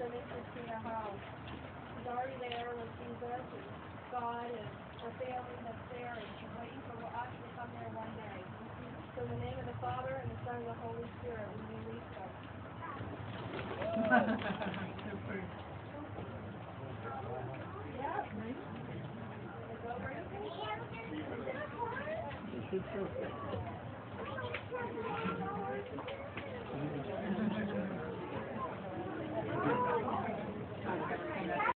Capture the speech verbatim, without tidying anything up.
sending Christina home. She's already there with Jesus and God and her family that's there, and she's waiting for us to come there one day. So in the name of the Father, and the Son, and the Holy Spirit, we release them. Yeah.